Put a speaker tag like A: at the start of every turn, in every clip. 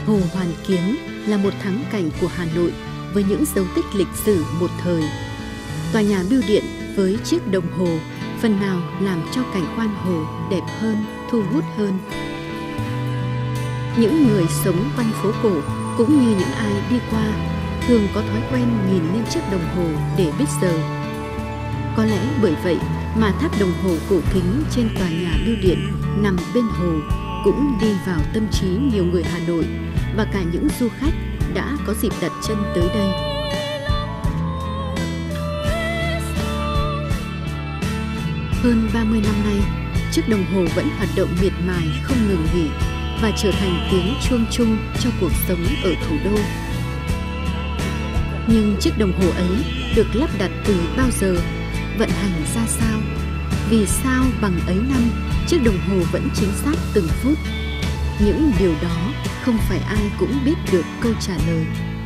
A: Hồ Hoàn Kiếm là một thắng cảnh của Hà Nội với những dấu tích lịch sử một thời. Tòa nhà bưu điện với chiếc đồng hồ phần nào làm cho cảnh quan hồ đẹp hơn, thu hút hơn. Những người sống quanh phố cổ cũng như những ai đi qua thường có thói quen nhìn lên chiếc đồng hồ để biết giờ. Có lẽ bởi vậy mà tháp đồng hồ cổ kính trên tòa nhà bưu điện nằm bên hồ cũng đi vào tâm trí nhiều người Hà Nội và cả những du khách đã có dịp đặt chân tới đây. Hơn 30 năm nay, chiếc đồng hồ vẫn hoạt động miệt mài không ngừng nghỉ và trở thành tiếng chuông chung cho cuộc sống ở thủ đô. Nhưng chiếc đồng hồ ấy được lắp đặt từ bao giờ, vận hành ra sao? Vì sao bằng ấy năm, chiếc đồng hồ vẫn chính xác từng phút? Những điều đó không phải ai cũng biết được câu trả lời.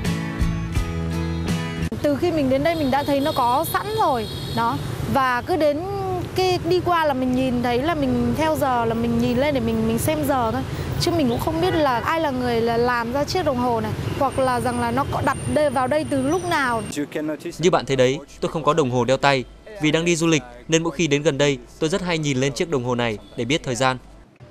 B: Từ khi mình đến đây mình đã thấy nó có sẵn rồi đó, và cứ đến đi qua là mình nhìn thấy là mình theo giờ, là mình nhìn lên để mình xem giờ thôi, chứ mình cũng không biết là ai là người là làm ra chiếc đồng hồ này, hoặc là rằng là nó có đặt vào đây từ lúc nào.
C: Như bạn thấy đấy, tôi không có đồng hồ đeo tay vì đang đi du lịch, nên mỗi khi đến gần đây tôi rất hay nhìn lên chiếc đồng hồ này để biết thời gian.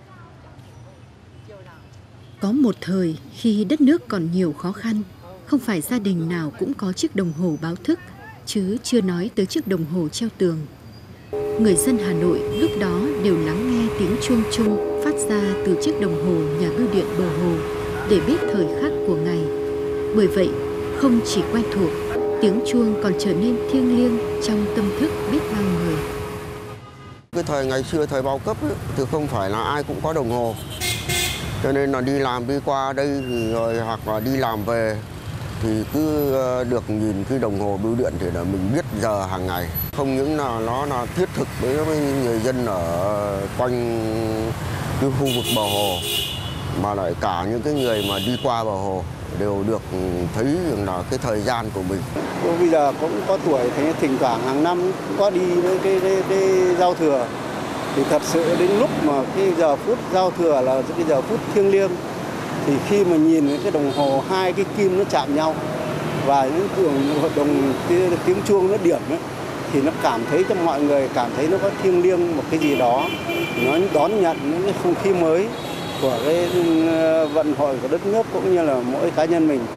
A: Có một thời khi đất nước còn nhiều khó khăn, không phải gia đình nào cũng có chiếc đồng hồ báo thức, chứ chưa nói tới chiếc đồng hồ treo tường. Người dân Hà Nội lúc đó đều lắng nghe tiếng chuông chung phát ra từ chiếc đồng hồ nhà bưu điện bờ hồ để biết thời khắc của ngày. Bởi vậy, không chỉ quen thuộc, tiếng chuông còn trở nên thiêng liêng trong tâm thức biết bao người.
D: Cái thời ngày xưa, thời bao cấp ấy, thì không phải là ai cũng có đồng hồ. Cho nên là đi làm đi qua đây thì rồi hoặc là đi làm về thì cứ được nhìn cái đồng hồ bưu điện thì là mình biết giờ hàng ngày. Không những là nó là thiết thực với người dân ở quanh cái khu vực bờ hồ, mà lại cả những cái người mà đi qua bờ hồ đều được thấy là cái thời gian của mình.
E: Bây giờ cũng có tuổi, thì thỉnh thoảng hàng năm cũng có đi với cái giao thừa. Thì thật sự đến lúc mà cái giờ phút giao thừa là cái giờ phút thiêng liêng, thì khi mà nhìn cái đồng hồ hai cái kim nó chạm nhau và những tiếng chuông nó điểm ấy, thì nó cảm thấy cho mọi người cảm thấy nó có thiêng liêng một cái gì đó, nó đón nhận những cái không khí mới của cái vận hội của đất nước cũng như là mỗi cá nhân mình.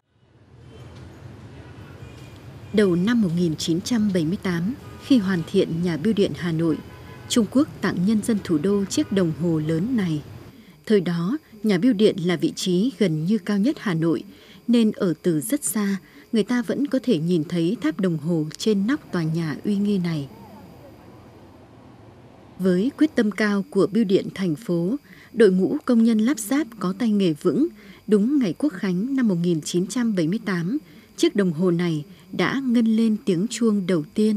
A: Đầu năm 1978, khi hoàn thiện nhà bưu điện Hà Nội, Trung Quốc tặng nhân dân thủ đô chiếc đồng hồ lớn này. Thời đó, nhà bưu điện là vị trí gần như cao nhất Hà Nội, nên ở từ rất xa, người ta vẫn có thể nhìn thấy tháp đồng hồ trên nóc tòa nhà uy nghi này. Với quyết tâm cao của bưu điện thành phố, đội ngũ công nhân lắp ráp có tay nghề vững, đúng ngày Quốc khánh năm 1978, chiếc đồng hồ này đã ngân lên tiếng chuông đầu tiên.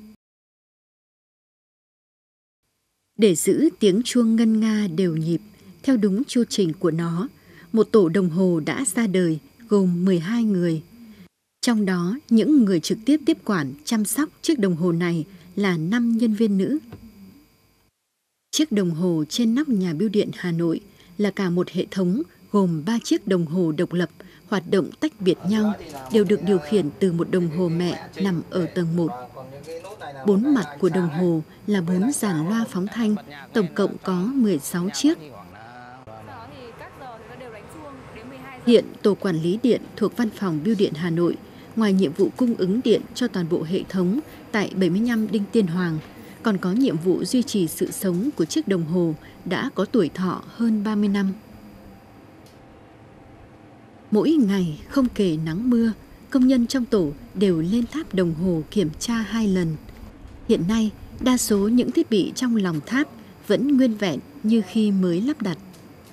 A: Để giữ tiếng chuông ngân nga đều nhịp, theo đúng chu trình của nó, một tổ đồng hồ đã ra đời gồm 12 người. Trong đó, những người trực tiếp tiếp quản, chăm sóc chiếc đồng hồ này là 5 nhân viên nữ. Chiếc đồng hồ trên nóc nhà bưu điện Hà Nội là cả một hệ thống gồm 3 chiếc đồng hồ độc lập, hoạt động tách biệt nhau, đều được điều khiển từ một đồng hồ mẹ nằm ở tầng 1. 4 mặt của đồng hồ là 4 dàn loa phóng thanh, tổng cộng có 16 chiếc. Hiện Tổ Quản lý Điện thuộc Văn phòng Bưu điện Hà Nội, ngoài nhiệm vụ cung ứng điện cho toàn bộ hệ thống tại 75 Đinh Tiên Hoàng, còn có nhiệm vụ duy trì sự sống của chiếc đồng hồ đã có tuổi thọ hơn 30 năm. Mỗi ngày không kể nắng mưa, công nhân trong tổ đều lên tháp đồng hồ kiểm tra 2 lần. Hiện nay, đa số những thiết bị trong lòng tháp vẫn nguyên vẹn như khi mới lắp đặt.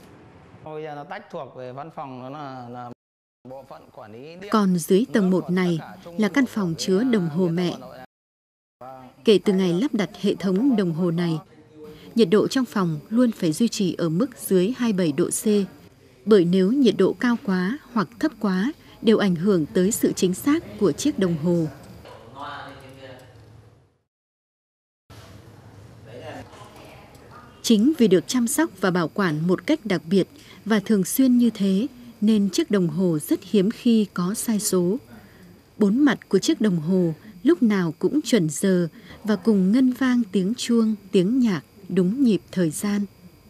A: Còn dưới tầng 1 này là căn phòng chứa đồng hồ mẹ. Kể từ ngày lắp đặt hệ thống đồng hồ này, nhiệt độ trong phòng luôn phải duy trì ở mức dưới 27 độ C, bởi nếu nhiệt độ cao quá hoặc thấp quá đều ảnh hưởng tới sự chính xác của chiếc đồng hồ. Chính vì được chăm sóc và bảo quản một cách đặc biệt và thường xuyên như thế, nên chiếc đồng hồ rất hiếm khi có sai số. 4 mặt của chiếc đồng hồ lúc nào cũng chuẩn giờ và cùng ngân vang tiếng chuông, tiếng nhạc đúng nhịp thời gian.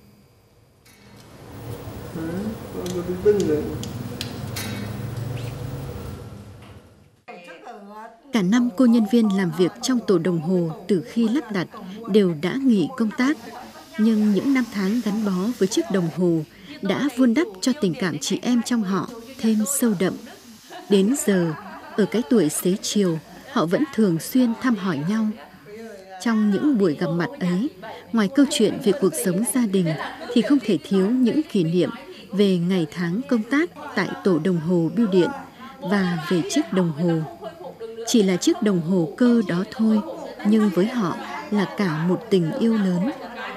A: Cả 5 cô nhân viên làm việc trong tổ đồng hồ từ khi lắp đặt đều đã nghỉ công tác, nhưng những năm tháng gắn bó với chiếc đồng hồ đã vun đắp cho tình cảm chị em trong họ thêm sâu đậm. Đến giờ, ở cái tuổi xế chiều, họ vẫn thường xuyên thăm hỏi nhau. Trong những buổi gặp mặt ấy, ngoài câu chuyện về cuộc sống gia đình thì không thể thiếu những kỷ niệm về ngày tháng công tác tại tổ đồng hồ bưu điện và về chiếc đồng hồ. Chỉ là chiếc đồng hồ cơ đó thôi, nhưng với họ là cả một tình yêu lớn.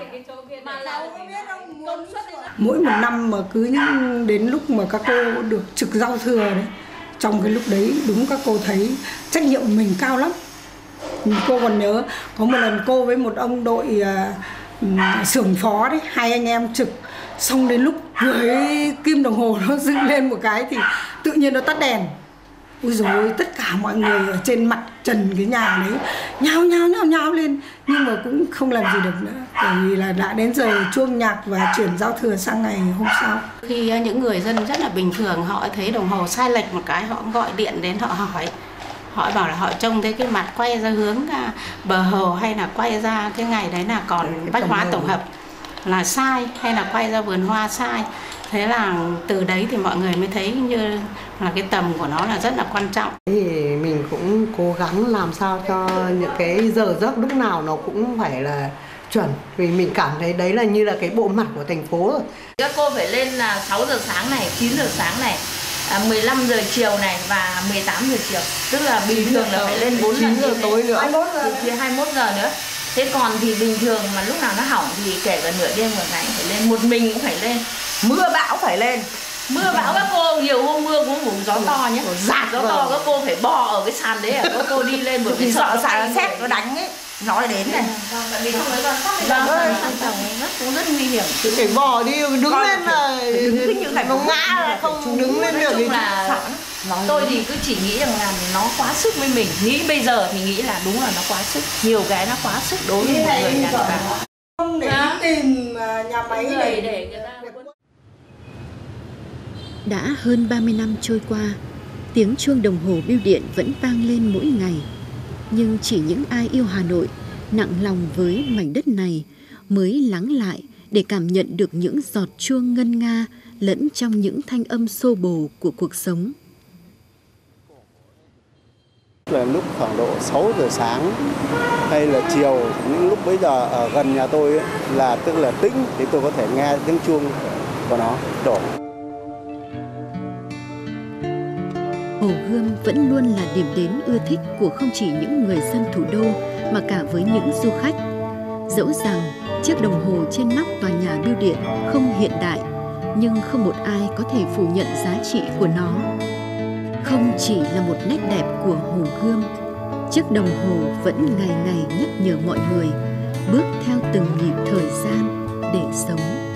F: Mỗi một năm mà cứ đến lúc mà các cô được trực giao thừa đấy, trong cái lúc đấy đúng các cô thấy trách nhiệm của mình cao lắm. Cô còn nhớ có một lần cô với một ông đội xưởng phó đấy, 2 anh em trực, xong đến lúc với kim đồng hồ nó dựng lên một cái thì tự nhiên nó tắt đèn. Ôi dồi ôi, tất cả mọi người ở trên mặt trần cái nhà đấy nhao lên, nhưng mà cũng không làm gì được nữa, bởi vì là đã đến giờ chuông nhạc và chuyển giao thừa sang ngày hôm sau.
G: Khi những người dân rất là bình thường họ thấy đồng hồ sai lệch một cái, họ gọi điện đến, họ bảo là họ trông thấy cái mặt quay ra hướng bờ hồ hay là quay ra cái ngày đấy là còn bách hóa tổng hợp là sai, hay là quay ra vườn hoa sai. Thế là từ đấy thì mọi người mới thấy như là cái tầm của nó là rất là quan trọng.
H: Thì mình cũng cố gắng làm sao cho những cái giờ giấc lúc nào nó cũng phải là chuẩn, vì mình cảm thấy đấy là như là cái bộ mặt của thành phố rồi.
I: Các cô phải lên là 6 giờ sáng này, 9 giờ sáng này, 15 giờ chiều này và 18 giờ chiều. Tức là bình thường là phải lên 4 giờ tối nữa, 21 giờ nữa. Thế còn thì bình thường mà lúc nào nó hỏng thì kể cả nửa đêm một ngày phải lên, một mình cũng phải lên. Mưa bão phải lên. Mưa bão các cô, nhiều hôm mưa cũng vùng gió to nhé. Gió to các cô phải bò ở cái sàn đấy, các cô đi lên bởi vì sợ sét nó đánh ấy. Nó đến này. Tại vì không nói con sắt cũng rất nguy hiểm.
H: Phải bò đi, đứng lên là nó ngã là không đứng lên được thì
I: tôi thì cứ chỉ nghĩ rằng là nó quá sức với mình. Nghĩ bây giờ thì nghĩ là đúng là nó quá sức. Nhiều cái nó quá sức đối với một người đàn bà.
F: Không để tìm nhà máy
I: để người ta...
A: Đã hơn 30 năm trôi qua, tiếng chuông đồng hồ bưu điện vẫn vang lên mỗi ngày. Nhưng chỉ những ai yêu Hà Nội, nặng lòng với mảnh đất này mới lắng lại để cảm nhận được những giọt chuông ngân nga lẫn trong những thanh âm xô bồ của cuộc sống.
E: Là lúc khoảng độ 6 giờ sáng hay là chiều, những lúc bây giờ ở gần nhà tôi ấy, là tức là tĩnh thì tôi có thể nghe tiếng chuông của nó đổ.
A: Hồ Gươm vẫn luôn là điểm đến ưa thích của không chỉ những người dân thủ đô mà cả với những du khách. Dẫu rằng chiếc đồng hồ trên nóc tòa nhà bưu điện không hiện đại, nhưng không một ai có thể phủ nhận giá trị của nó. Không chỉ là một nét đẹp của Hồ Gươm, chiếc đồng hồ vẫn ngày ngày nhắc nhở mọi người bước theo từng nhịp thời gian để sống.